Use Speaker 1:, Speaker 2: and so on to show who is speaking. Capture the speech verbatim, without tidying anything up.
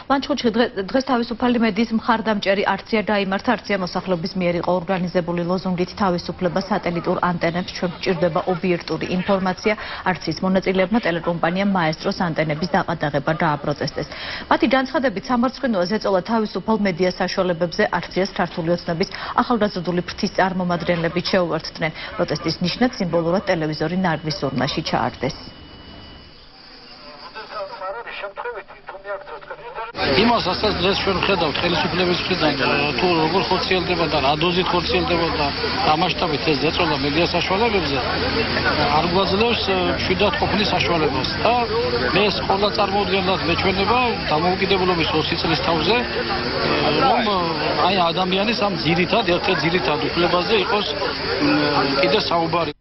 Speaker 1: მან ჩხუბში დღეს თავისუფალი მედიის მხარდამჭერი აქცია დაიმართა. აქცია მოსახლეობის მიერ იყო ორგანიზებული ლოზუნგით თავისუფლება სატელიტურ ანტენებს, ჩვენ გვჭირდება ობიექტური ინფორმაცია. აქციის მონაწილეებმა ტელეკომპანია მაესტროს ანტენების დაყადაღება დააპროტესტეს. მათი განცხადებით სამარცხვინოა ზეწოლა თავისუფალ მედია საშუალებებზე აქციას ქართული ოცნების ახალგაზრდული ფრთის წარმომადგენლებით შეუერთდნენ. პროტესტის ნიშნად სიმბოლურად ტელევიზორი ნარგვის ურნაში ჩააგდეს.
Speaker 2: იმას ასაც დღეს ჩვენ ვხედავთ ხელისუფლების მხრიდან თუ როგორ ხორციელდება და რა დოზით ხორციელდება და რა მასშტაბით ეს ზეწოლა მედია საშუალებებზე არ გვაძლევს მშვიდად ყოფნის საშუალებას და მე ეს ყველა წარმოუდგენლად მეჩვენება დამოუკიდებლობის ოცი წლის თავზე რომ აი ადამიანის ამ ძირითად ერთ-ერთ ძირითად უფლებაზე იყოს კიდე საუბარი.